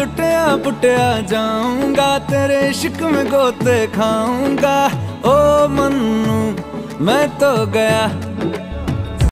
लुटिया पुटिया जाऊंगा, तेरे इश्क में गोते खाऊंगा। ओ मन्नू मैं तो गया।